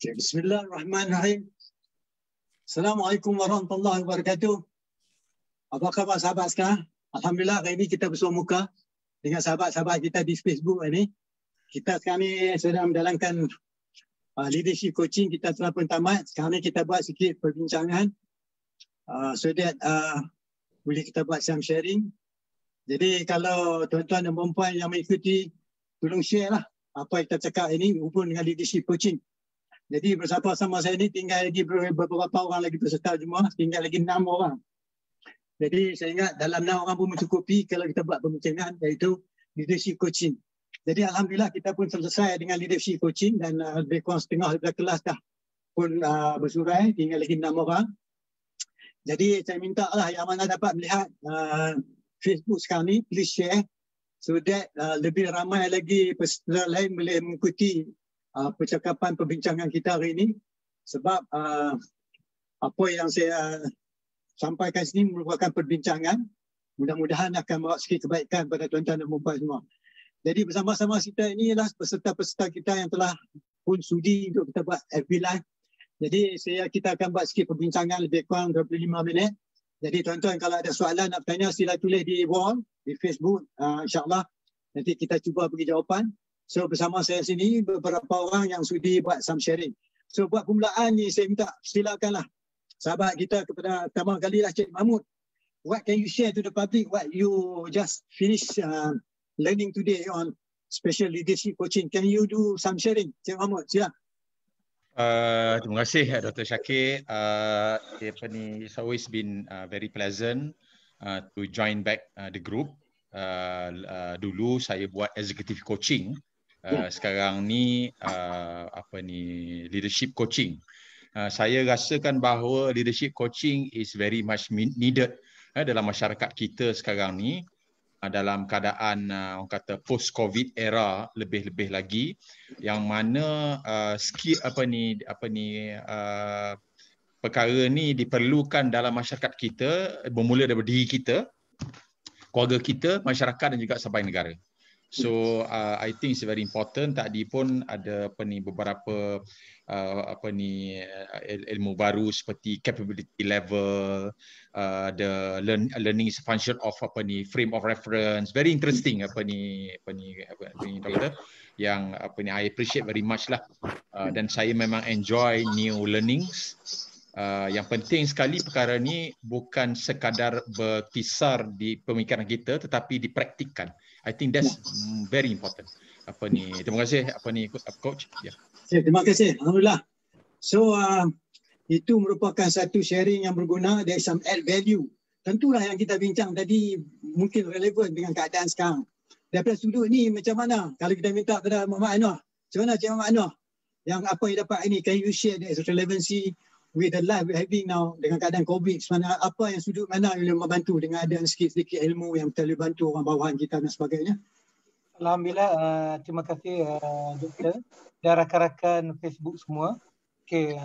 Bismillahirrahmanirrahim. Assalamualaikum warahmatullahi wabarakatuh. Apa khabar sahabat sekarang? Alhamdulillah hari ini kita bersua muka dengan sahabat-sahabat kita di Facebook ini. Kita sekarang ni sedang menjalankan leadership coaching. Kita telah pun tamat. Sekarang ni kita buat sikit perbincangan so that boleh kita buat some sharing. Jadi kalau tuan-tuan dan puan yang mengikuti, tolong share lah apa yang kita cakap ini hubung dengan leadership coaching. Jadi bersama-sama saya ni tinggal lagi beberapa orang lagi peserta jemaah, tinggal lagi 6 orang. Jadi saya ingat dalam 6 orang pun mencukupi kalau kita buat perbincangan iaitu leadership coaching. Jadi alhamdulillah kita pun selesai dengan leadership coaching dan lebih kurang setengah daripada kelas dah pun bersurai, tinggal lagi 6 orang. Jadi saya minta lah yang mana dapat melihat Facebook sekarang ni, please share so that lebih ramai lagi peserta lain boleh mengikuti percakapan perbincangan kita hari ini. Sebab apa yang saya sampaikan sini merupakan perbincangan, mudah-mudahan akan membawa sikit kebaikan pada tuan-tuan dan puan semua. Jadi bersama-sama kita ini ialah peserta-peserta kita yang telah pun sudi untuk kita buat FB Live. Jadi kita akan buat sikit perbincangan lebih kurang 25 minit. Jadi tuan-tuan kalau ada soalan nak bertanya sila tulis di wall di Facebook, insyaAllah nanti kita cuba bagi jawapan. So bersama saya sini beberapa orang yang sudi buat some sharing. So buat permulaan ni saya minta silakanlah sahabat kita kepada pertama kali lah Cik Mahmud. What can you share to the public what you just finished learning today on special leadership coaching? Can you do some sharing? Cik Mahmud, sila. Terima kasih Dr. Shakir. It's always been very pleasant to join back the group. Dulu saya buat executive coaching. Sekarang ni leadership coaching. Saya rasakan bahawa leadership coaching is very much needed dalam masyarakat kita sekarang ni, dalam keadaan orang kata post COVID era lebih-lebih lagi, yang mana skill perkara ni diperlukan dalam masyarakat kita, bermula daripada diri kita, keluarga kita, masyarakat dan juga sampai negara. So I think it's very important. Tadi pun ada beberapa ilmu baru seperti capability level, the learning is a function of frame of reference. Very interesting doktor, yang I appreciate very much lah. Dan saya memang enjoy new learnings. Yang penting sekali perkara ni bukan sekadar berkisar di pemikiran kita tetapi dipraktikkan. I think that's very important. Terima kasih coach. Yeah. Terima kasih. Alhamdulillah. So itu merupakan satu sharing yang berguna, there is some add value. Tentulah yang kita bincang tadi mungkin relevan dengan keadaan sekarang. Daripada sudut ni macam mana kalau kita minta kepada Muhammad Anwar, macam mana Cik Muhammad Anwar yang apa yang dapat ini, can you share the relevancy with the life we're having now dengan keadaan COVID, sebenarnya apa yang sudut mana yang membantu dengan ada sedikit-sedikit ilmu yang boleh bantu orang bawahan kita dan sebagainya. Alhamdulillah, terima kasih doktor dan rakan-rakan Facebook semua. Okay,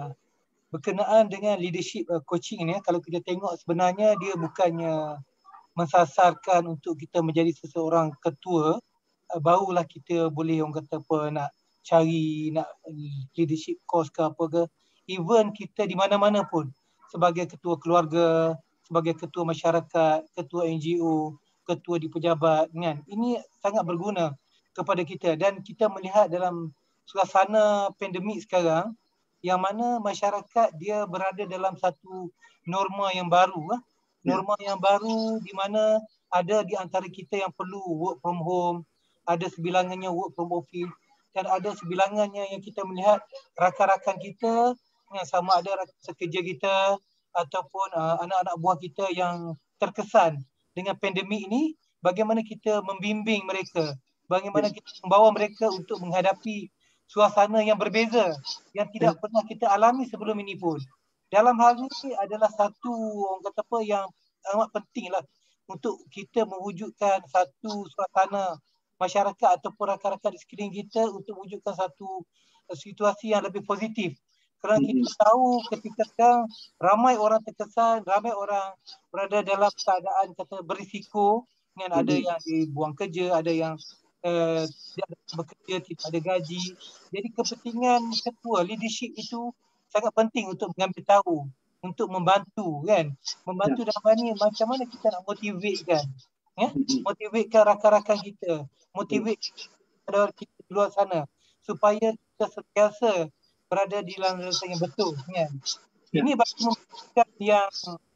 berkenaan dengan leadership coaching ni, kalau kita tengok sebenarnya dia bukannya mensasarkan untuk kita menjadi seseorang ketua, barulah kita boleh orang kata nak cari leadership course ke apa ke. Even kita di mana-mana pun sebagai ketua keluarga, sebagai ketua masyarakat, ketua NGO, ketua di pejabat, kan? Ini sangat berguna kepada kita dan kita melihat dalam suasana pandemik sekarang yang mana masyarakat dia berada dalam satu norma yang baru, norma yang baru di mana ada di antara kita yang perlu work from home, ada sebilangannya work from office dan ada sebilangannya yang kita melihat rakan-rakan kita yang sama ada sekerja kita ataupun anak-anak buah kita yang terkesan dengan pandemik ini, bagaimana kita membimbing mereka, bagaimana kita membawa mereka untuk menghadapi suasana yang berbeza yang tidak pernah kita alami sebelum ini pun. Dalam hal ini adalah satu orang kata yang amat pentinglah untuk kita mewujudkan satu suasana masyarakat ataupun rakan-rakan di sekeliling kita untuk mewujudkan satu situasi yang lebih positif. Kerana kita tahu ketika sekarang ramai orang terkesan, ramai orang berada dalam keadaan kata berisiko, kan? Ada yang dibuang kerja, ada yang tidak bekerja, tidak ada gaji. Jadi kepentingan ketua leadership itu sangat penting untuk mengambil tahu, untuk membantu kan. Membantu dalam hal ni macam mana kita nak motivate kan. Ya? Motivatekan rakan-rakan kita, motivate kepada kita di luar sana supaya kita sentiasa berada di landasan yang betul kan. Ini bagi memberikan yang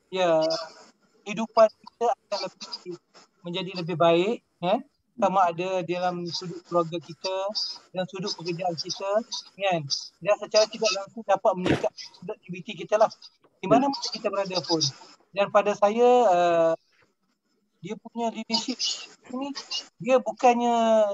kehidupan kita akan menjadi lebih baik ya. Sama ada dalam sudut keluarga kita dan sudut pekerjaan kita kan. Dan secara tidak langsung dapat meningkat produktiviti kita lah. Di mana-mana kita berada pun. Dan pada saya dia punya leadership ini dia bukannya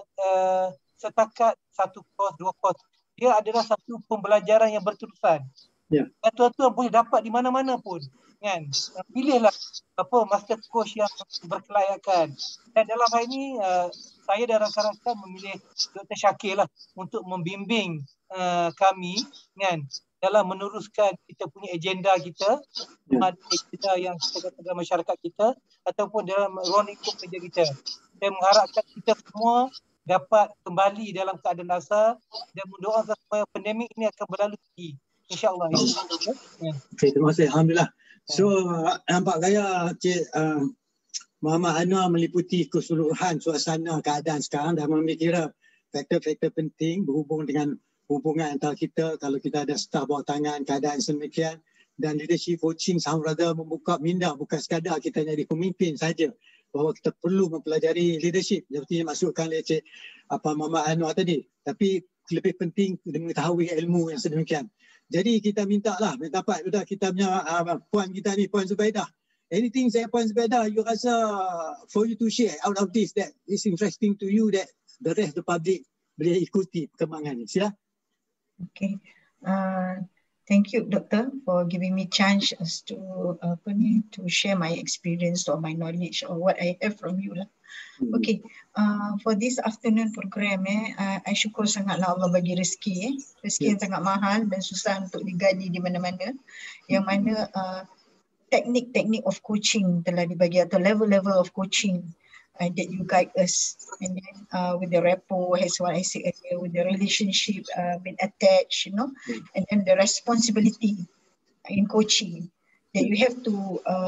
setakat satu kos, dua kos. Dia adalah satu pembelajaran yang berterusan. Dan tuan-tuan boleh dapat di mana-mana pun. Kan? Pilihlah master coach yang berkelayakan. Dan dalam hal ini saya dan rakan-rakan memilih Dr. Syakir lah untuk membimbing kami kan, dalam meneruskan kita punya agenda kita, agenda yang kita kata dalam masyarakat kita ataupun dalam ruang lingkup kerja kita. Saya mengharapkan kita semua dapat kembali dalam keadaan dasar dan mendoakan supaya pandemik ini akan berlalu lagi. InsyaAllah. Okay, terima kasih. Alhamdulillah. So, nampak gaya Cik Muhammad Anwar meliputi keseluruhan suasana keadaan sekarang dan mengambil kira faktor-faktor penting berhubung dengan hubungan antara kita kalau kita ada staf bawah tangan, keadaan sedemikian, dan leadership coaching sama rada membuka minda bukan sekadar kita jadi pemimpin saja, bahawa kita perlu mempelajari leadership seperti yang dimaksudkan oleh Cik Muhammad Anwar tadi, tapi lebih penting mengetahui ilmu yang sedemikian. Jadi kita minta dapat sudah kita punya puan kita ni, Puan Zubaidah. Anything saya Puan Zubaidah, you rasa for you to share out of this that is interesting to you that the rest of the public boleh ikuti perkembangan ni. Sila. Okay. Thank you, Doctor, for giving me chance to share my experience or my knowledge or what I have from you lah. Okay, for this afternoon program I syukur sangatlah Allah bagi rezeki rezeki yang sangat mahal dan susah untuk digali di mana-mana, yang mana teknik-teknik of coaching telah dibagi atau level-level of coaching that you guide us, and then with the rapport, as what I said earlier, with the relationship being attached, and then the responsibility in coaching that you have to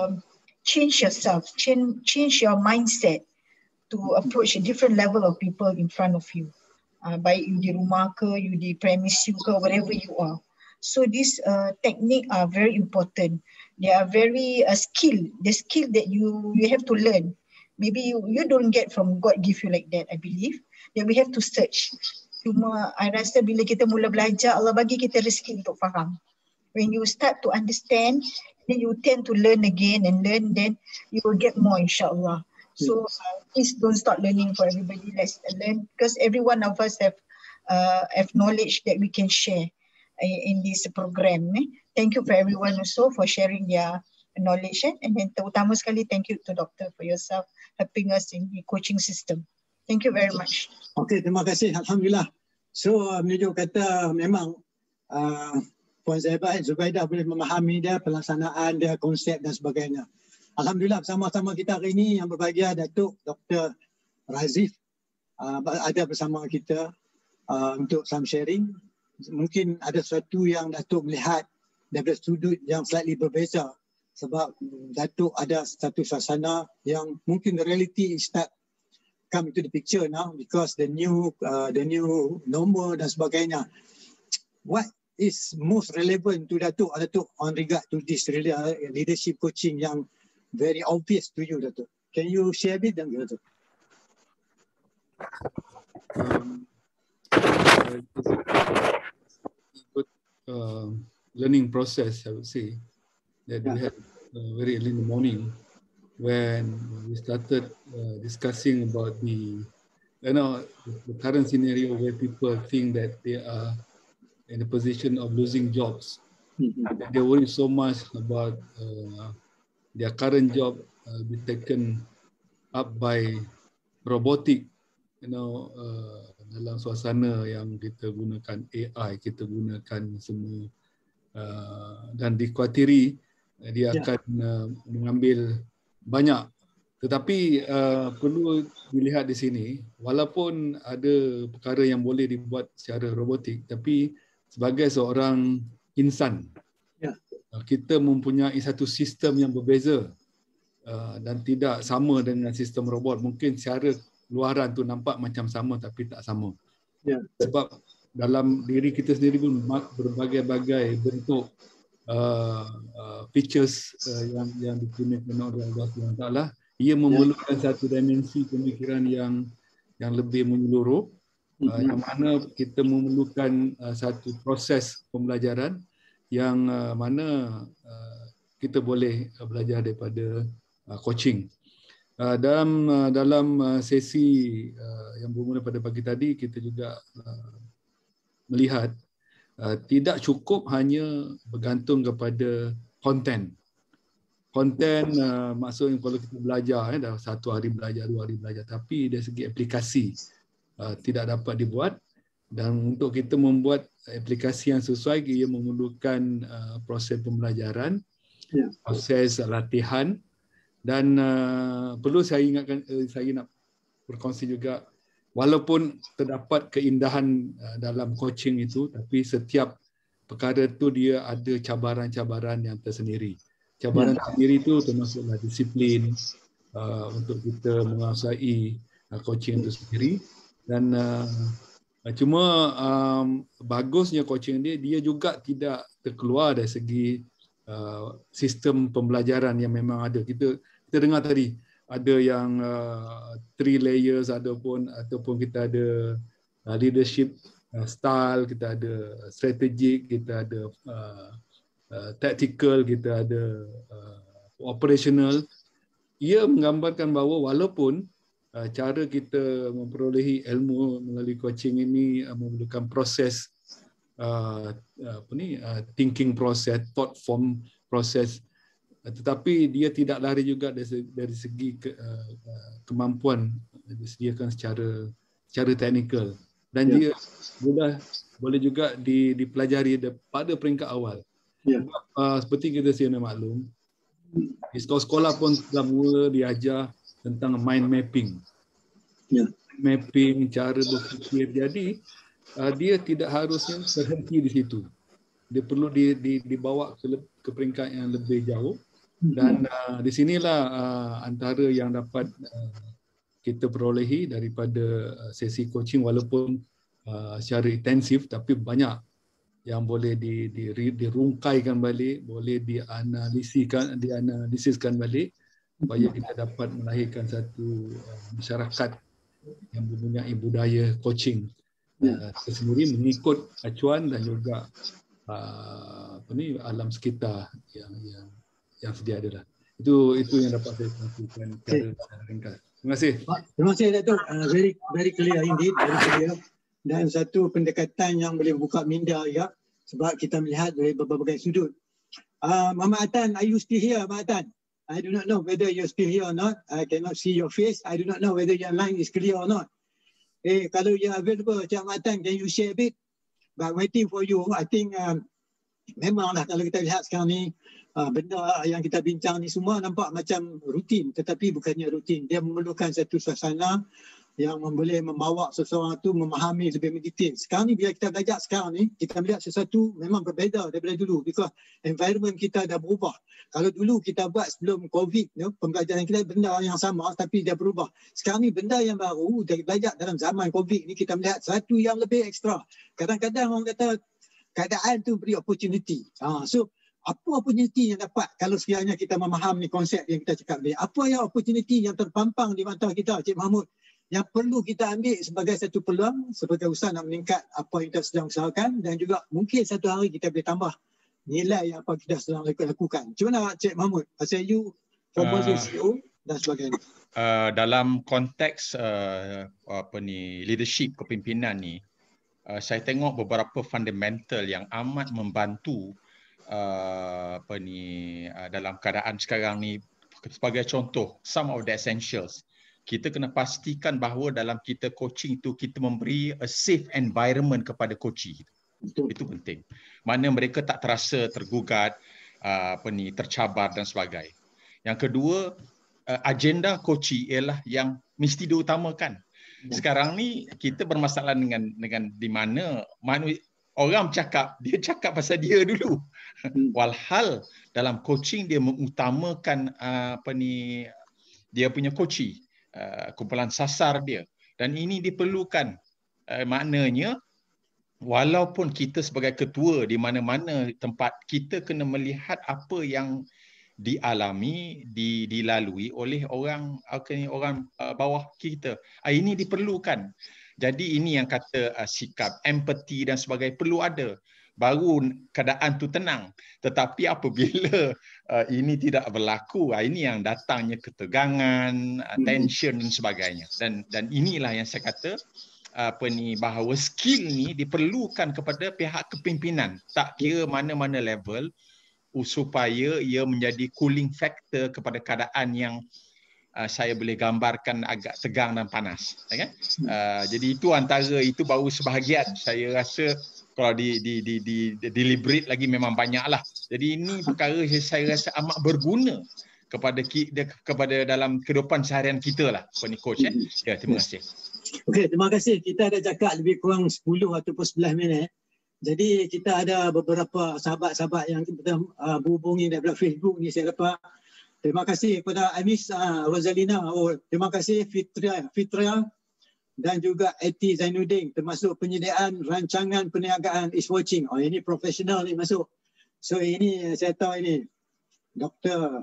change yourself, change your mindset to approach a different level of people in front of you. Baik you di rumah ke, you di premise you ke, wherever you are. So this technique are very important. They are very skilled. The skill that you have to learn. Maybe you don't get from God give you like that, I believe. That we have to search. Cuma I rasa bila kita mula belajar, Allah bagi kita rezeki untuk faham. When you start to understand, then you tend to learn again and learn, then you will get more insyaAllah. So please don't stop learning for everybody. Let's learn, because every one of us have knowledge that we can share in this program. Thank you for everyone also for sharing their knowledge, and then terutama sekali thank you to Doctor for yourself helping us in the coaching system. Thank you very much. Okay, terima kasih. Alhamdulillah. So menunjuk kata memang Puan Zubaidah boleh memahami dia, pelaksanaan dia, konsep dan sebagainya. Alhamdulillah, bersama-sama kita hari ini yang berbahagia Datuk Dr. Razif ada bersama kita untuk some sharing. Mungkin ada sesuatu yang Datuk melihat daripada sudut yang slightly berbeza, sebab Datuk ada satu suasana yang mungkin the reality is start come into the picture now because the new normal dan sebagainya. What is most relevant to Datuk on regard to this leadership coaching yang very obvious to you, Datuk? Can you share a bit, Datuk? Learning process, I would say, that we had very early in the morning when we started discussing about the current scenario where people think that they are in a position of losing jobs. They worry so much about their current job be taken up by robotic, dalam suasana yang kita gunakan AI, kita gunakan semua dan dikhawatiri dia akan mengambil banyak Tetapi perlu dilihat di sini, walaupun ada perkara yang boleh dibuat secara robotik, tapi sebagai seorang insan, kita mempunyai satu sistem yang berbeza dan tidak sama dengan sistem robot. Mungkin secara luaran tu nampak macam sama tapi tak sama. Sebab dalam diri kita sendiri pun berbagai-bagai bentuk features yang dikurniakan oleh Allah SWT. Ia memerlukan satu dimensi pemikiran yang lebih menyeluruh, yang mana kita memerlukan satu proses pembelajaran yang mana kita boleh belajar daripada coaching. Dalam sesi yang bermula pada pagi tadi, kita juga melihat tidak cukup hanya bergantung kepada konten. Konten maksudnya kalau kita belajar, dah 1 hari belajar, 2 hari belajar, tapi dari segi aplikasi tidak dapat dibuat. Dan untuk kita membuat aplikasi yang sesuai, ia memerlukan proses pembelajaran, proses latihan. Dan perlu saya ingatkan, saya nak berkongsi juga, walaupun terdapat keindahan dalam coaching itu, tapi setiap perkara itu dia ada cabaran-cabaran yang tersendiri. Cabaran sendiri itu termasuklah disiplin untuk kita menguasai coaching itu sendiri. Dan cuma bagusnya coaching dia juga tidak terkeluar dari segi sistem pembelajaran yang memang ada. Kita dengar tadi ada yang 3 layers, ataupun kita ada leadership style, kita ada strategic, kita ada tactical, kita ada operational. Ia menggambarkan bahawa walaupun cara kita memperolehi ilmu melalui coaching ini memerlukan proses thinking process, thought form process, tetapi dia tidak lari juga dari segi kemampuan disediakan secara teknikal, dan dia boleh juga dipelajari pada peringkat awal. Seperti kita sedia maklum, di sekolah-sekolah pun telah mula diajar tentang mind mapping. Mapping cara berfikir. Jadi dia tidak harusnya berhenti di situ. Dia perlu dibawa ke peringkat yang lebih jauh. Dan di sinilah antara yang dapat kita perolehi daripada sesi coaching, walaupun secara intensif, tapi banyak yang boleh dirungkaikan balik, boleh dianalisiskan balik, supaya kita dapat melahirkan satu masyarakat yang mempunyai budaya coaching tersendiri mengikut acuan dan juga alam sekitar yang sedia ada lah. Itu yang dapat saya kongsikan secara ringkas. Terima kasih. Terima kasih Datuk. Very clear indeed. Very clear. Dan satu pendekatan yang boleh buka minda juga, sebab kita melihat dari berbagai sudut. Muhammad Atan, are you still here, Muhammad Atan? I do not know whether you're still here or not. I cannot see your face. I do not know whether your line is clear or not. Kalau you're available, Cik Muhammad Atan, can you share a bit? But waiting for you, I think memanglah kalau kita lihat sekarang ni, benda yang kita bincang ni semua nampak macam rutin, tetapi bukannya rutin. Dia memerlukan satu suasana yang boleh membawa seseorang itu memahami lebih mendetail. Sekarang ni bila kita belajar sekarang ni, kita melihat sesuatu memang berbeza daripada dulu, because environment kita dah berubah. Kalau dulu kita buat sebelum COVID, pembelajaran kita benda yang sama tapi dia berubah. Sekarang ni benda yang baru, dari belajar dalam zaman COVID ni, kita melihat sesuatu yang lebih ekstra. Kadang-kadang orang kata keadaan tu beri opportunity. So apa opportunity yang dapat kalau sekiranya kita memahami konsep yang kita cakap ni? Apa yang opportunity yang terpampang di mata kita, Cik Mahmud, yang perlu kita ambil sebagai satu peluang, sebagai usaha nak meningkat apa yang kita sedang usahakan, dan juga mungkin satu hari kita boleh tambah nilai yang apa kita sedang lakukan. Macam mana Cik Mahmud? Pasal you former CEO dan sebagainya. Dalam konteks leadership kepimpinan ni, saya tengok beberapa fundamental yang amat membantu dalam keadaan sekarang ni. Sebagai contoh, some of the essentials. Kita kena pastikan bahawa dalam kita coaching tu kita memberi a safe environment kepada coachee. Itu penting. Mana mereka tak terasa tergugat, tercabar dan sebagainya. Yang kedua, agenda coaching ialah yang mesti diutamakan. Sekarang ni kita bermasalah dengan di mana orang dia cakap pasal dia dulu. Walhal dalam coaching dia mengutamakan dia punya coaching, kumpulan sasar dia, dan ini diperlukan. Maknanya walaupun kita sebagai ketua di mana-mana tempat, kita kena melihat apa yang dialami, dilalui oleh orang bawah kita. Ini diperlukan. Jadi ini yang kata sikap empati dan sebagainya perlu ada. Baru keadaan tu tenang. Tetapi apabila ini tidak berlaku, ini yang datangnya ketegangan, tension dan sebagainya. Dan inilah yang saya kata bahawa skill ni diperlukan kepada pihak kepimpinan. Tak kira mana-mana level, supaya ia menjadi cooling factor kepada keadaan yang saya boleh gambarkan agak tegang dan panas, kan? Jadi itu baru sebahagian. Saya rasa kalau deliberate lagi memang banyaklah. Jadi ini perkara saya rasa amat berguna kepada dalam kehidupan seharian kita lah, coach. Ya, terima kasih. Okey, terima kasih. Kita ada cakap lebih kurang 10 ataupun 11 minit. Jadi kita ada beberapa sahabat-sahabat yang kita berhubungi daripada Facebook ni saya dapat. Terima kasih kepada Amis Rosalina. Terima kasih Fitria dan juga Eti Zainuddin, termasuk penyediaan rancangan perniagaan is watching. Ini profesional ni masuk. So ini saya tahu ini Doktor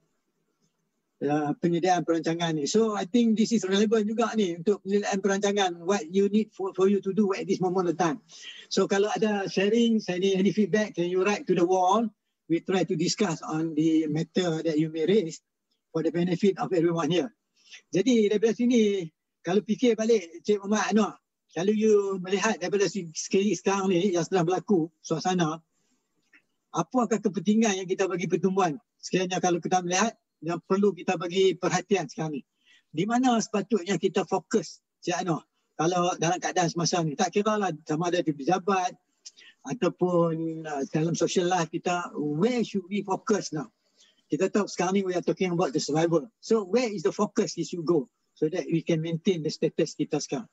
penyediaan perancangan ni. So I think this is relevant juga ni untuk penyediaan perancangan. What you need for you to do at this moment of time. So kalau ada sharing, any feedback, can you write to the wall? We try to discuss on the matter that you may raise for the benefit of everyone here. Jadi daripada sini, kalau fikir balik Cik Muhammad Anwar, kalau you melihat daripada sekarang ni yang sedang berlaku suasana, apakah kepentingan yang kita bagi pertumbuhan? Sekiranya kalau kita melihat yang perlu kita bagi perhatian sekarang ni. Di mana sepatutnya kita fokus, Cik Anwar, kalau dalam keadaan semasa ni. Tak kira lah sama ada di pejabat ataupun dalam social life kita, where should we focus now? Kita tahu sekarang ni we are talking about the survival. So where is the focus we should go so that we can maintain the status kita sekarang?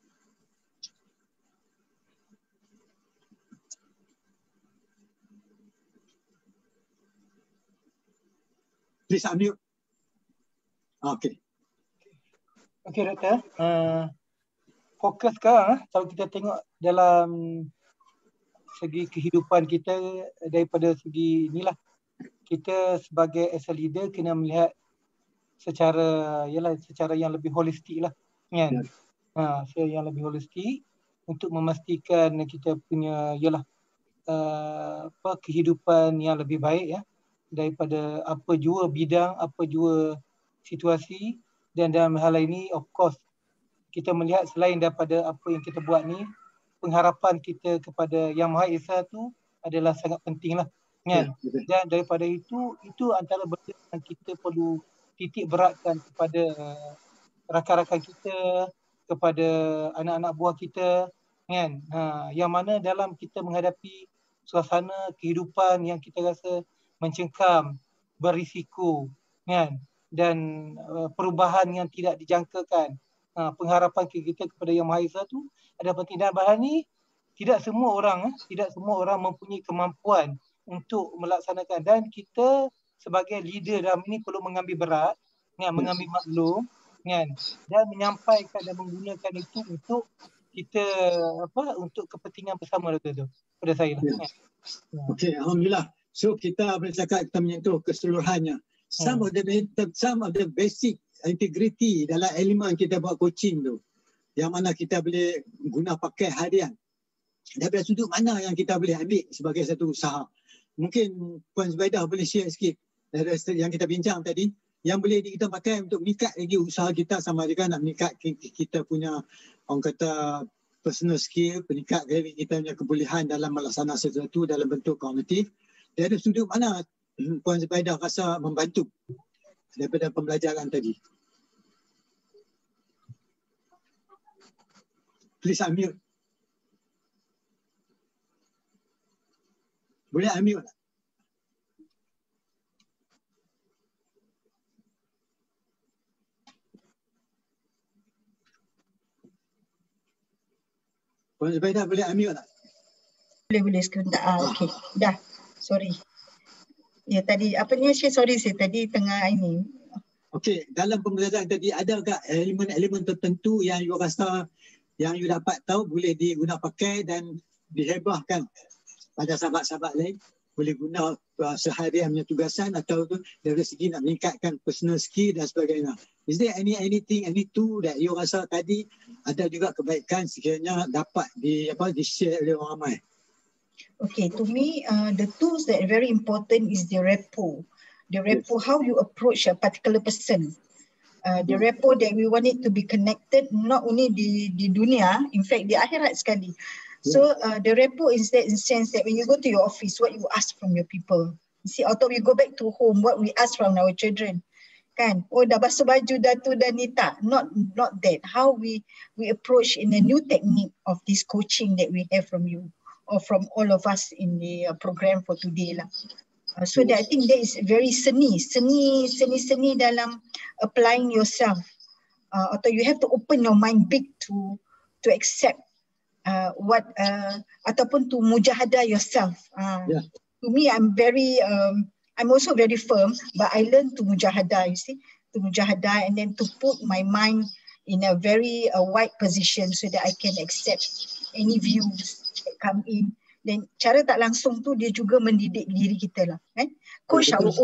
Please unmute. Okay. Okay, Doktor. Fokus sekarang, kalau kita tengok dalam segi kehidupan kita daripada segi inilah, kita sebagai as a leader kena melihat secara yang lebih holistik lah, kan? Secara yang lebih holistik untuk memastikan kita punya kehidupan yang lebih baik ya, daripada apa jua bidang, apa jua situasi. Dan dalam hal ini of course kita melihat selain daripada apa yang kita buat ni, pengharapan kita kepada Yang Maha Esa tu adalah sangat penting lah, kan? Dan daripada itu antara benda yang kita perlu titik beratkan kepada rakan-rakan kita, kepada anak-anak buah kita, kan? Yang mana dalam kita menghadapi suasana kehidupan yang kita rasa mencengkam, berisiko, kan? Dan perubahan yang tidak dijangkakan, pengharapan kita kepada Yang Maha Esa tu ada penting. Dan bahan ni tidak semua orang mempunyai kemampuan untuk melaksanakan, dan kita sebagai leader dalam ini perlu mengambil berat, kan? Mengambil maklum, kan? Dan menyampaikan dan menggunakan itu untuk kita untuk kepentingan bersama tu pada saya lah. Okey, alhamdulillah. So kita boleh cakap kita menyentuh keseluruhannya. Some of the basic integrity dalam elemen kita buat coaching tu, yang mana kita boleh guna pakai harian. Daripada sudut mana yang kita boleh ambil sebagai satu usaha. Mungkin Puan Zubaidah boleh share sikit dari yang kita bincang tadi, yang boleh kita pakai untuk meningkat lagi usaha kita, sama juga nak meningkat kita punya, orang kata, personal skill, meningkat lagi kita punya kebolehan dalam melaksanakan sesuatu dalam bentuk kognitif. Dari sudut mana Puan Zubaidah rasa membantu daripada pembelajaran tadi? Please unmute. Boleh unmute tak? Puan Zubaidah boleh unmute tak? Boleh sebentar. Okey. Dah. Sorry. Ya tadi apa ni Syed? Sorry saya tadi tengah ini. Okey, dalam pembelajaran tadi ada tak elemen-elemen tertentu yang you rasa yang you dapat tahu boleh diguna pakai dan dihebahkan pada sahabat-sahabat lain, boleh guna seharian punya tugasan atau dari segi nak meningkatkan personal skill dan sebagainya. Is there anything, any tool that you rasa tadi ada juga kebaikan sekiranya dapat di-share oleh orang ramai? Okay, to me, the tools that are very important is the rapport. The rapport, how you approach a particular person. The rapport that we want it to be connected, not only di dunia, in fact di akhirat sekali. So the rapport is that in sense that when you go to your office, what you ask from your people. You see, atau we go back to home, what we ask from our children. Kan? Oh, dah basuh baju dah tu dah ni tak. Not that. How we approach in a new technique of this coaching that we have from you or from all of us in the program for today lah. So that I think that is very seni dalam applying yourself. Atau you have to open your mind big to accept what ataupun to mujahadah yourself. To me, I'm also very firm, but I learned to mujahadah, you see, to mujahadah and then to put my mind in a very wide position so that I can accept any views that come in. Dan cara tak langsung tu dia juga mendidik diri kita lah, kan? Coach our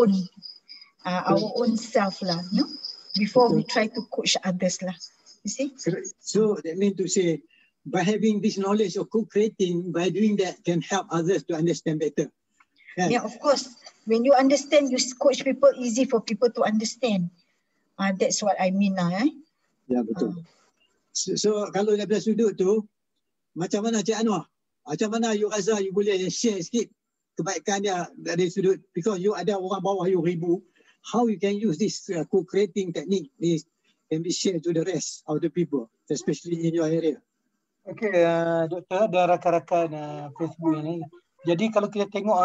own self lah, no? Before we try to coach others lah, you see. So that means to say, by having this knowledge of co-creating, by doing that can help others to understand better. Yeah, of course. When you understand, you coach people, easy for people to understand. That's what I mean lah. Ya, betul. So kalau daripada sudut tu, macam mana Cik Anwar? Macam mana you rasa you boleh share sikit kebaikan dia dari sudut, because you ada orang bawah you 1,000, how you can use this co-creating technique this can be shared to the rest of the people, especially in your area. Okey, Doktor dan rakan-rakan Facebook ini. Jadi kalau kita tengok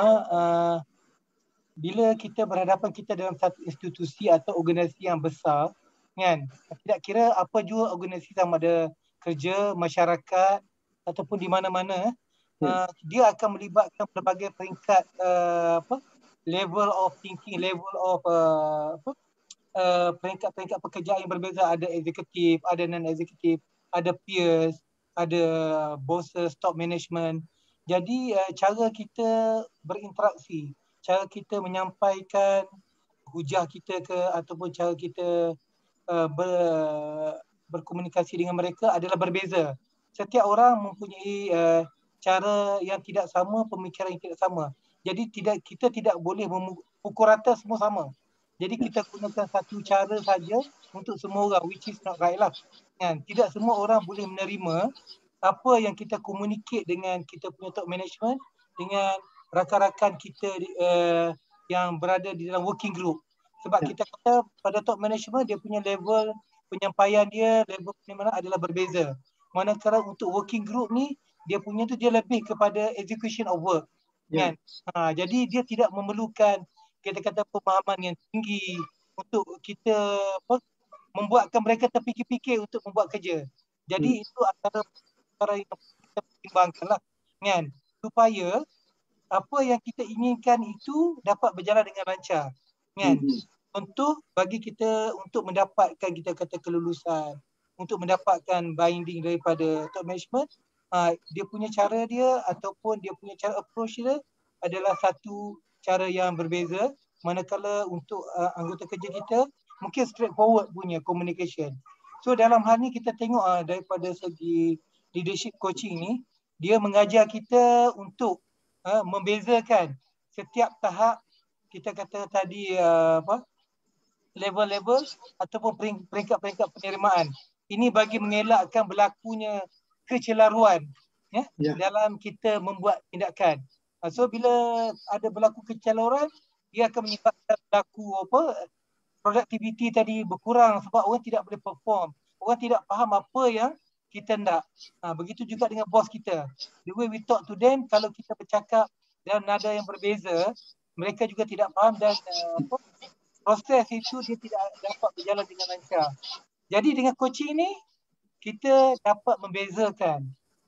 bila kita berhadapan kita dalam satu institusi atau organisasi yang besar, kan, tidak kira apa jua organisasi, sama ada kerja, masyarakat ataupun di mana-mana, dia akan melibatkan berbagai peringkat level of thinking, level of peringkat-peringkat pekerjaan yang berbeza. Ada eksekutif, ada non-eksekutif, ada peers, ada bosses, top management. Jadi cara kita berinteraksi, cara kita menyampaikan hujah kita ataupun cara kita berkomunikasi dengan mereka adalah berbeza. Setiap orang mempunyai cara yang tidak sama, pemikiran yang tidak sama. Jadi kita tidak boleh pukul rata semua sama. Jadi kita gunakan satu cara saja untuk semua orang, which is not right lah. Kan? Tidak semua orang boleh menerima apa yang kita communicate dengan kita punya top management, dengan rakan-rakan kita yang berada di dalam working group. Sebab kita kata pada top management dia punya level penyampaian dia, level penyampaian adalah berbeza. Manakala untuk working group ni dia punya tu dia lebih kepada execution of work. Kan? Jadi dia tidak memerlukan kita kata pemahaman yang tinggi untuk kita membuatkan mereka terfikir-fikir untuk membuat kerja. Jadi itu antara perkara yang kita pertimbangkan lah, kan? Supaya apa yang kita inginkan itu dapat berjalan dengan lancar, kan? Untuk bagi kita untuk mendapatkan kita kata kelulusan, untuk mendapatkan binding daripada top management, dia punya cara dia ataupun dia punya cara approach dia adalah satu cara yang berbeza. Manakala untuk anggota kerja kita mungkin straightforward punya communication. So dalam hal ni kita tengok daripada segi leadership coaching ni, dia mengajar kita untuk membezakan setiap tahap kita kata tadi level-level ataupun peringkat-peringkat penerimaan. Ini bagi mengelakkan berlakunya kecelaruan dalam kita membuat tindakan. So bila ada berlaku kecelaruan, dia akan menyebabkan berlaku produktiviti tadi berkurang sebab orang tidak boleh perform. Orang tidak faham apa yang kita nak. Begitu juga dengan bos kita. The way we talk to them, kalau kita bercakap dalam nada yang berbeza, mereka juga tidak faham dan proses itu dia tidak dapat berjalan dengan lancar. Jadi dengan coaching ni, kita dapat membezakan,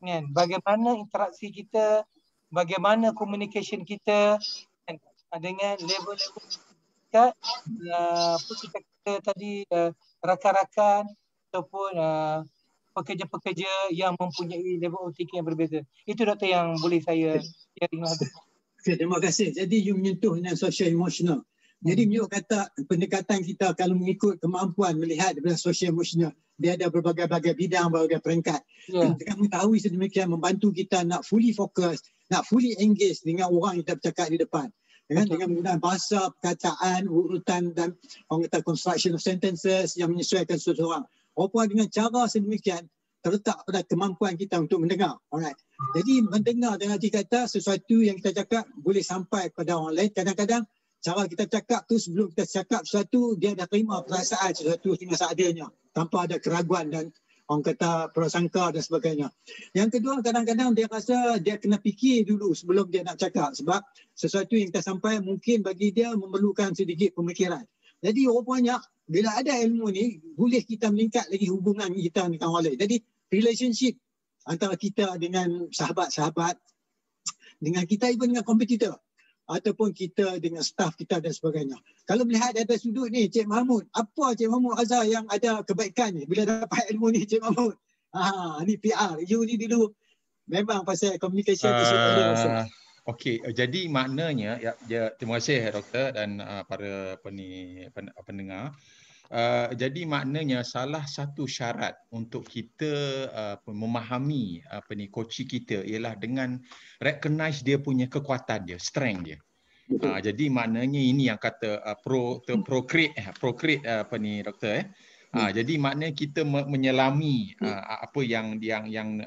kan, bagaimana interaksi kita, bagaimana communication kita kan, dengan level-level kita, apa kita kata tadi, rakan-rakan ataupun pekerja-pekerja yang mempunyai level OTK yang berbeza. Itu doktor yang boleh saya sharing lah. Okay, terima kasih. Jadi you menyentuh dengan social emotional. Jadi menurut kata pendekatan kita kalau mengikut kemampuan melihat daripada social emotional, dia ada berbagai-bagai bidang, berbagai peringkat. Dengan mengetahui sedemikian membantu kita nak fully fokus, nak fully engage dengan orang yang kita bercakap di depan. Dengan menggunakan bahasa, perkataan, urutan dan orang kata construction of sentences yang menyesuaikan seseorang. Rupa dengan cara sedemikian terletak pada kemampuan kita untuk mendengar. Alright. Jadi mendengar dengan arti kata sesuatu yang kita cakap boleh sampai kepada orang lain. Kadang-kadang cara kita cakap tu sebelum kita cakap sesuatu, dia dah terima perasaan sesuatu dengan seadanya tanpa ada keraguan dan orang kata prasangka dan sebagainya. Yang kedua, kadang-kadang dia rasa dia kena fikir dulu sebelum dia nak cakap sebab sesuatu yang kita sampai mungkin bagi dia memerlukan sedikit pemikiran. Jadi rupanya bila ada ilmu ni, boleh kita meningkat lagi hubungan kita dengan orang lain. Jadi relationship antara kita dengan sahabat-sahabat, dengan kita even dengan kompetitor, ataupun kita dengan staff kita dan sebagainya. Kalau melihat dari sudut ni, Cik Mahmud, apa Cik Mahmud Azhar yang ada kebaikan ni bila dapat ilmu ni Cik Mahmud? Ni PR. You ni dulu memang pasal communication tu saya Okey, jadi maknanya terima kasih doktor dan para pendengar. Jadi maknanya salah satu syarat untuk kita memahami coaching kita ialah dengan recognize dia punya kekuatan dia, strength dia. Jadi maknanya ini yang kata procreate doktor. Jadi maknanya kita menyelami apa yang dia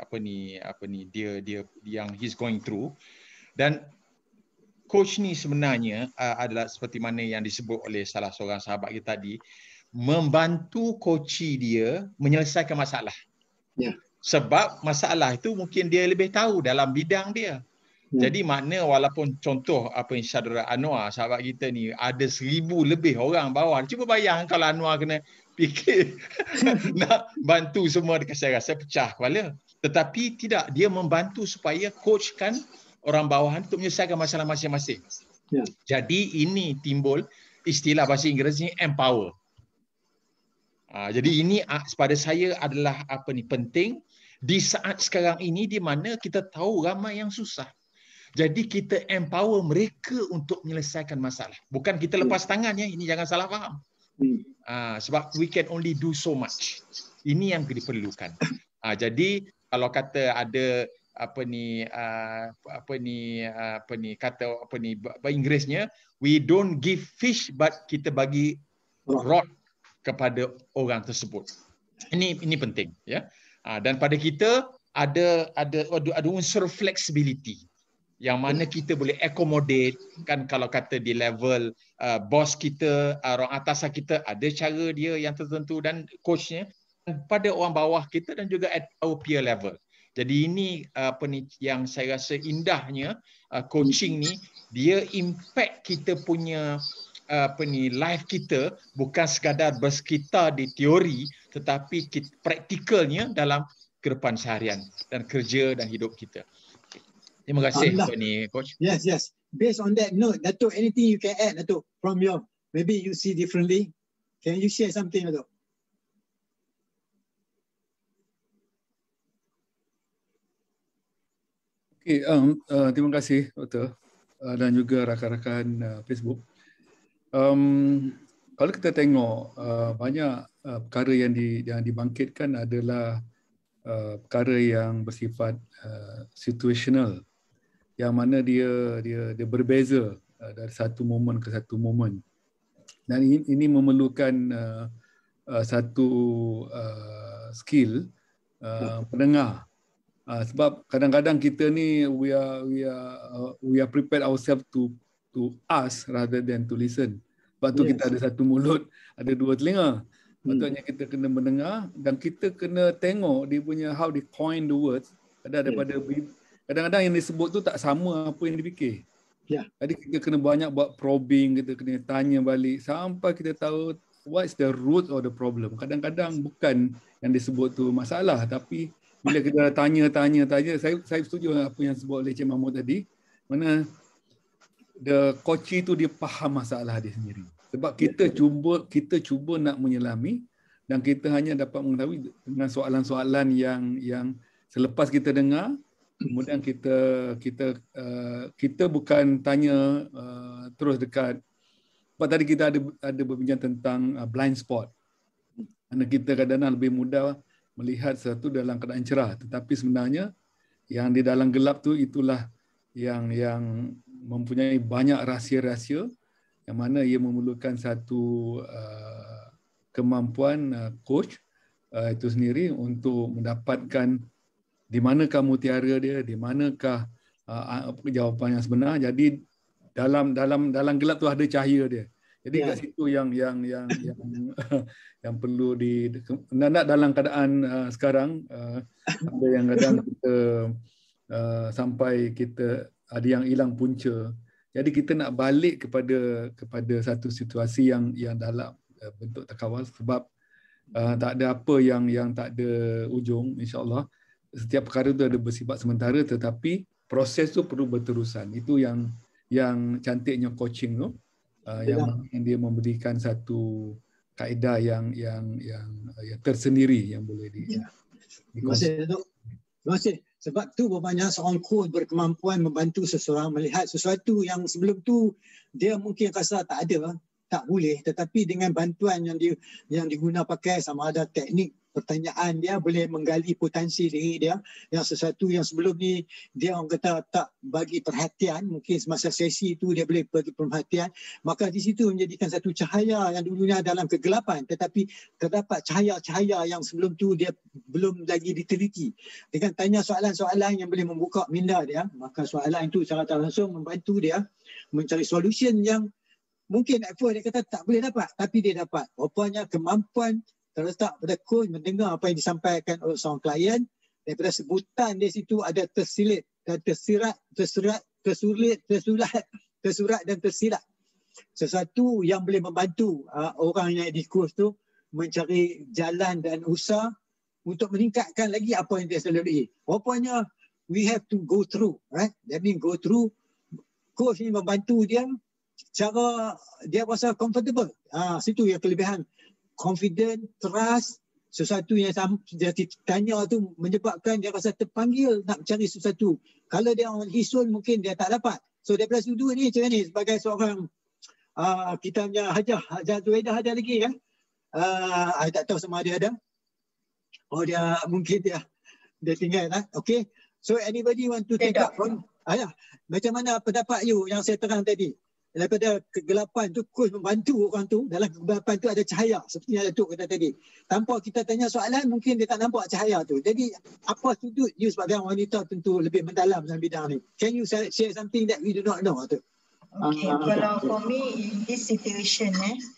yang he's going through. Dan coach ni sebenarnya adalah seperti mana yang disebut oleh salah seorang sahabat kita tadi, membantu coach dia menyelesaikan masalah. Sebab masalah itu mungkin dia lebih tahu dalam bidang dia. Jadi makna walaupun contoh apa yang Syadra Anwar sahabat kita ni ada 1,000 lebih orang bawahan. Cuba bayang kalau Anwar kena fikir nak bantu semua, saya rasa pecah kepala. Tetapi tidak, dia membantu supaya coach kan orang bawahan untuk menyelesaikan masalah masing-masing. Jadi ini timbul istilah bahasa Inggerisnya empower. Jadi ini pada saya adalah penting di saat sekarang ini di mana kita tahu ramai yang susah. Jadi kita empower mereka untuk menyelesaikan masalah. Bukan kita lepas tangan ya, ini jangan salah faham. Sebab we can only do so much. Ini yang diperlukan. Jadi kalau kata ada bahasa Inggerisnya, we don't give fish but kita bagi rod kepada orang tersebut. Ini penting ya. Dan pada kita ada unsur flexibility yang mana kita boleh accommodate kan. Kalau kata di level bos kita, orang atasan kita ada cara dia yang tertentu dan coachnya, dan pada orang bawah kita dan juga at our peer level. Jadi ini yang saya rasa indahnya coaching ni, dia impact kita punya life kita, bukan sekadar bersekitar di teori tetapi praktikalnya dalam kehidupan seharian dan kerja dan hidup kita. Terima kasih coach. Yes. Based on that note, Datuk, anything you can add, Datuk, from your, maybe you see differently. Can you share something, Datuk? Okay, terima kasih Doktor dan juga rakan-rakan Facebook. Kalau kita tengok banyak perkara yang dibangkitkan adalah perkara yang bersifat situational, yang mana dia berbeza dari satu momen ke satu momen, dan ini memerlukan satu skill pendengar. Sebab kadang-kadang kita ni we are prepared ourselves to ask rather than to listen. Sebab tu kita ada satu mulut, ada dua telinga. Patutnya kita kena mendengar dan kita kena tengok dia punya how they coin the words. Kadang-kadang yang disebut tu tak sama apa yang dipikir. Jadi kita kena banyak buat probing, kita kena tanya balik sampai kita tahu what is the root of the problem. Kadang-kadang bukan yang disebut tu masalah, tapi bila kita tanya, saya setuju dengan apa yang sebut oleh Cik Mahmud tadi, mana the coach tu dia faham masalah dia sendiri. Sebab kita cuba nak menyelami dan kita hanya dapat mengetahui dengan soalan-soalan yang selepas kita dengar, kemudian kita bukan tanya terus dekat. Sebab tadi kita ada berbincang tentang blind spot. Karena kita kadang-kadang lebih mudah melihat sesuatu dalam keadaan cerah, tetapi sebenarnya yang di dalam gelap tu itulah yang mempunyai banyak rahsia-rahsia yang mana ia memerlukan satu kemampuan coach itu sendiri untuk mendapatkan di manakah mutiara dia, di manakah jawapan yang sebenar. Jadi dalam gelap tu ada cahaya dia. Jadi kat situ yang yang perlu nak dalam keadaan sekarang ada yang kadang kita sampai kita ada yang hilang punca. Jadi kita nak balik kepada satu situasi yang dalam bentuk takawal, sebab tak ada apa yang tak ada ujung, insya-Allah. Setiap perkara tu ada bersifat sementara, tetapi proses tu perlu berterusan. Itu yang cantiknya coaching tu. Yang dia memberikan satu kaedah yang tersendiri yang boleh Terima kasih, Datuk. Terima kasih. Sebab tu berbanyak seorang coach berkemampuan membantu seseorang melihat sesuatu yang sebelum tu dia mungkin rasa tak ada, tak boleh, tetapi dengan bantuan yang diguna pakai, sama ada teknik pertanyaan, dia boleh menggali potensi diri dia yang sesuatu yang sebelum ni dia orang kata tak bagi perhatian, mungkin semasa sesi itu dia boleh bagi perhatian, maka di situ menjadikan satu cahaya yang dulunya dalam kegelapan, tetapi terdapat cahaya-cahaya yang sebelum tu dia belum lagi diteliti. Dengan tanya soalan-soalan yang boleh membuka minda dia, maka soalan itu secara tak langsung membantu dia mencari solution yang mungkin at first dia kata tak boleh dapat, tapi dia dapat. Rupanya kemampuan terletak pada coach mendengar apa yang disampaikan oleh seorang klien, daripada sebutan di situ ada tersilit dan tersurat dan tersilap. Sesuatu yang boleh membantu orang yang di coach tu mencari jalan dan usaha untuk meningkatkan lagi apa yang dia selalu. Rupanya we have to go through, right? That means go through. Coach ni membantu dia cara dia rasa comfortable. Situ yang kelebihan. Confident, trust, sesuatu yang dia tanya tu menyebabkan dia rasa terpanggil nak mencari sesuatu. Kalau dia orang hisun mungkin dia tak dapat. So daripada sudut ni macam ni sebagai seorang kita punya Hajah Zuhaidah ada lagi kan? I tak tahu sama dia ada. Oh dia mungkin dia tinggal lah. Okay. So anybody want to take up from macam mana pendapat you yang saya terang tadi? Daripada kegelapan tu coach membantu orang tu, dalam kegelapan tu ada cahaya seperti yang Datuk kata tadi. Tanpa kita tanya soalan mungkin dia tak nampak cahaya tu. Jadi apa sudut you sebagai wanita tentu lebih mendalam dalam bidang ni. Can you share something that we do not know tu? Okay, kalau for me in this situation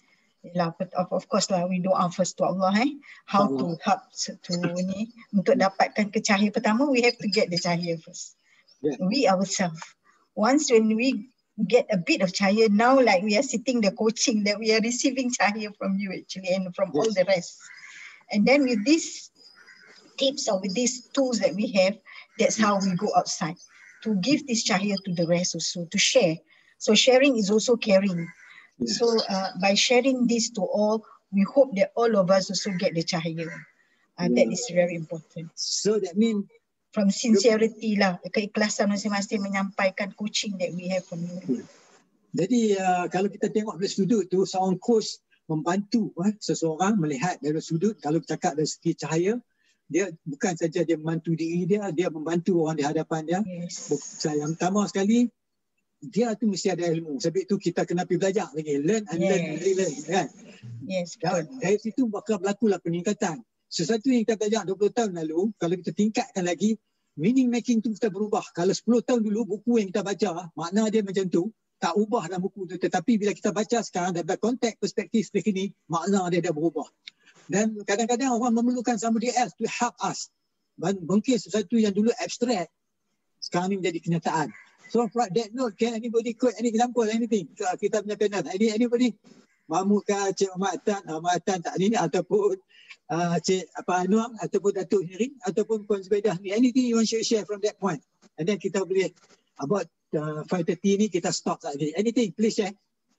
of course lah we doa first to Allah how to help to ni untuk dapatkan kecahaya. Pertama we have to get the cahaya first. We ourselves. Once when we get a bit of cahaya, now like we are sitting the coaching that we are receiving cahaya from you actually and from all the rest. And then with these tips or with these tools that we have, that's how we go outside to give this cahaya to the rest also, to share. So sharing is also caring. So by sharing this to all, we hope that all of us also get the cahaya. That is very important. So that means from sincerity lah, keikhlasan masing-masing menyampaikan coaching that we have from you. Jadi kalau kita tengok dari sudut tu, seorang coach membantu seseorang melihat dari sudut, kalau cakap dari segi cahaya, dia bukan saja dia membantu diri dia membantu orang di hadapan dia. Yang pertama sekali, dia tu mesti ada ilmu. Sebab itu kita kena pergi belajar lagi. Learn and learn kan? Yes, dari situ bakal berlakulah peningkatan. Sesuatu yang kita belajar 20 tahun lalu, kalau kita tingkatkan lagi, meaning making tu kita berubah. Kalau 10 tahun dulu buku yang kita baca, makna dia macam tu, tak ubah dalam buku tu. Tetapi bila kita baca sekarang, dalam konteks perspektif seperti ini, makna dia dah berubah. Dan kadang-kadang orang memerlukan somebody else to help us. Mungkin sesuatu yang dulu abstract, sekarang ni menjadi kenyataan. So from that note, can anybody quote any example, anything? Kita punya panel. Anybody? Mahmud ke Cik Muhammad Atan tak ni, ataupun Cik Anwar ataupun Datuk sendiri ataupun Puan Zubaidah ni, anything you want to share from that point, and then kita boleh about 5:30 ni kita stop lagi. Anything please share.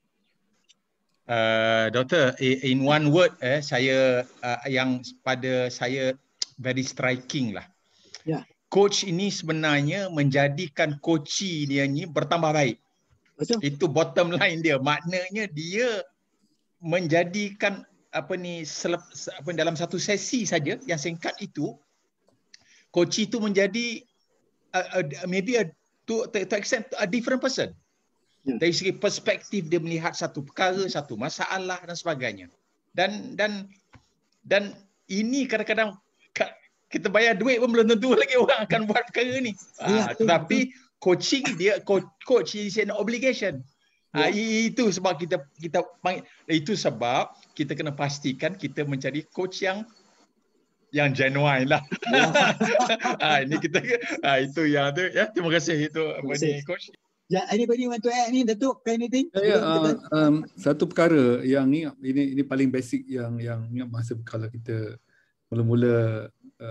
Doktor, in one word, saya yang pada saya very striking lah. Ya. Coach ini sebenarnya menjadikan coachee dia ni bertambah baik. Betul. Itu bottom line dia. Maknanya dia menjadikan dalam satu sesi saja yang singkat itu, coachee itu menjadi maybe to extent a different person. Ya. Dari segi perspektif dia melihat satu perkara, satu masalah dan sebagainya. Dan ini kadang-kadang kita bayar duit pun belum tentu lagi orang akan buat perkara ni. Tetapi coaching dia, coach is an obligation. Itu sebab kita panggil, itu sebab kita kena pastikan kita mencari coach yang genuine lah. Ini kita itu yang tu ya. Terima kasih itu coach. Ya, anybody want to add ni, Datuk, anything? Satu perkara yang ini paling basic yang masa kalau kita mula-mula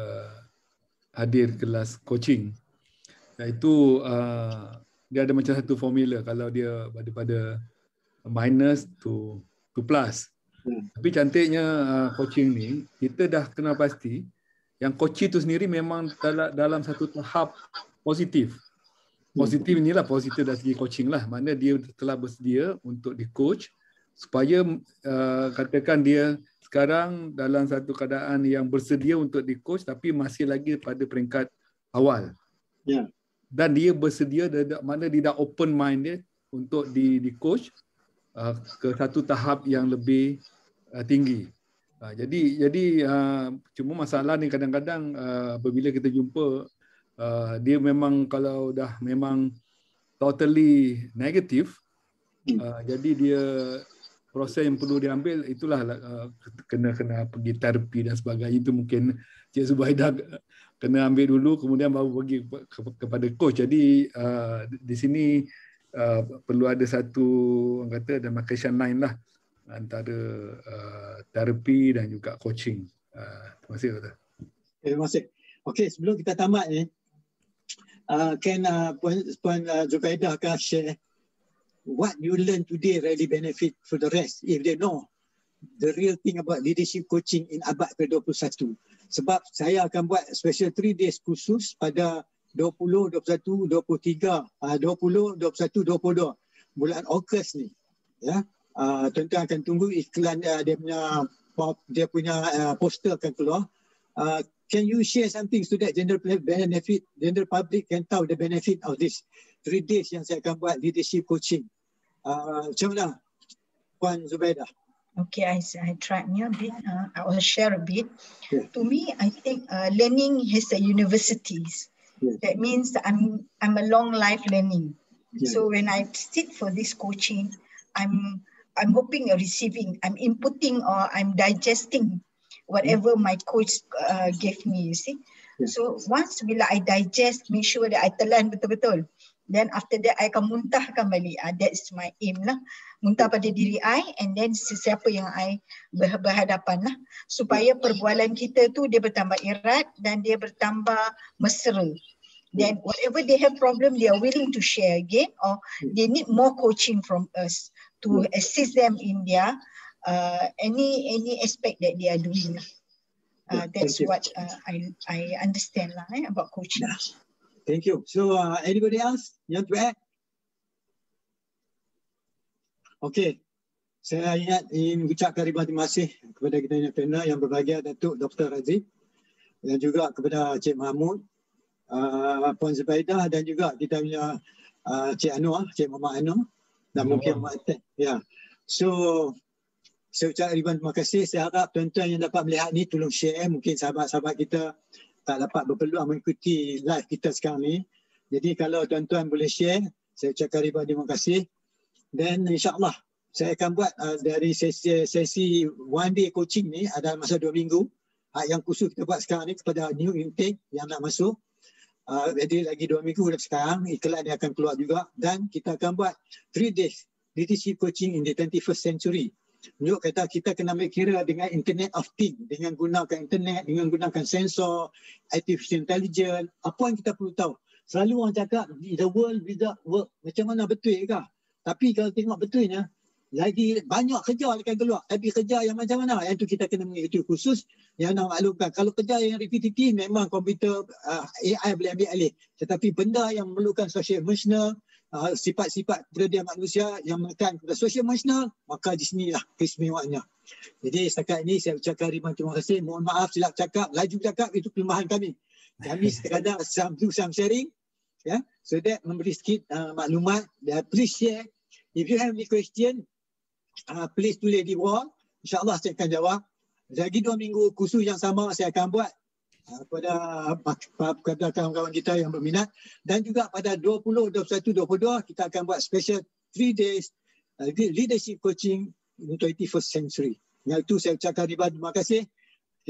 hadir kelas coaching, iaitu dia ada macam satu formula kalau dia daripada minus to plus. Tapi cantiknya coaching ni, kita dah kenal pasti yang coaching tu sendiri memang dalam satu tahap positif. Positif inilah positif dari segi coaching lah. Maknanya dia telah bersedia untuk di-coach supaya katakan dia sekarang dalam satu keadaan yang bersedia untuk di-coach tapi masih lagi pada peringkat awal. Ya. Dan dia bersedia, maknanya dia dah open mind dia untuk di-coach ke satu tahap yang lebih tinggi. Jadi cuma masalah ni kadang-kadang apabila kita jumpa dia memang kalau dah memang totally negatif, jadi dia proses yang perlu diambil itulah kena pergi terapi dan sebagainya. Itu mungkin Cik Zubaidah kena ambil dulu kemudian baru pergi kepada coach. Jadi di sini perlu ada satu orang kata demarcation line lah antara terapi dan juga coaching. Terima kasih Doktor. Terima kasih. Okey, sebelum kita tamat ni, can Puan Zubaidah akan share what you learn today really benefit for the rest if they know the real thing about leadership coaching in abad ke-21. Sebab saya akan buat special 3 days khusus pada 20, 21, 23, 20, 21, 22 bulan Ogos ni. Ya. Tuan-tuan akan tunggu iklan dia punya poster akan keluar. Can you share something so that general public can tahu the benefit of this 3 days yang saya akan buat leadership coaching. Macam mana Puan Zubaidah? Okay, I tried a bit. I will share a bit. Yeah. To me, I think learning has a universities. Yeah. That means I'm a long life learning. Yeah. So when I sit for this coaching, I'm hoping receiving, I'm inputting or I'm digesting whatever my coach gave me, you see. Yeah. So once bila I digest, make sure that I telan betul-betul. Then after that, I akan muntahkan balik. That's my aim lah. Muntah pada diri I and then sesiapa yang I berhadapan lah. Supaya perbualan kita tu dia bertambah erat dan dia bertambah mesra. Then whatever they have problem, they are willing to share again or they need more coaching from us to assist them in their any aspect that they are doing. That's what I understand lah about coaching. Thank you. So anybody else you want to add? Okay. Saya ingin ucapkan ribuan terima kasih kepada kita punya panel yang berbahagia, Datuk Dr. Razif dan juga kepada Cik Mahmud, Puan Zubaidah dan juga kita punya Cik Anwar, Cik Muhammad Anwar dan mungkin Muhammad Atan. Ya. So saya ucapkan ribuan terima kasih. Saya harap tuan-tuan yang dapat melihat ni tolong share. Mungkin sahabat-sahabat kita tak dapat berpeluang mengikuti live kita sekarang ni. Jadi kalau tuan-tuan boleh share, saya ucapkan ribuan terima kasih. Dan insyaAllah saya akan buat dari sesi one day coaching ni ada masa 2 minggu. Yang khusus kita buat sekarang ni kepada new intake yang nak masuk. Jadi lagi 2 minggu dari sekarang, iklan dia akan keluar juga. Dan kita akan buat 3 days leadership coaching in the 21st century. Menunjuk kata kita kena ambil kira dengan Internet of Things, dengan gunakan internet, dengan gunakan sensor, artificial intelligence, apa yang kita perlu tahu. Selalu orang cakap the world without work, macam mana betul ke? Tapi kalau tengok betulnya, lagi banyak kerja akan keluar. Tapi kerja yang macam mana? Yang tu kita kena mengikuti khusus yang nak maklumkan. Kalau kerja yang repetitif memang komputer AI boleh ambil alih. Tetapi benda yang memerlukan social emotional, sifat-sifat kepribadian manusia yang menekan kepada social emotional, maka di sinilah keistimewaannya. Jadi setakat ini saya ucapkan ribuan terima kasih. Mohon maaf silap cakap, laju cakap, itu kelemahan kami. Kami sekadar some sharing, ya, so that memberi sikit maklumat. Please share. If you have any question, please tulis di bawah. InsyaAllah saya akan jawab. Lagi 2 minggu kursus yang sama saya akan buat kepada kawan-kawan kita yang berminat. Dan juga pada 20, 21, 22 kita akan buat special 3 days leadership coaching in 21st century. Yang itu saya ucapkan ribuan terima kasih.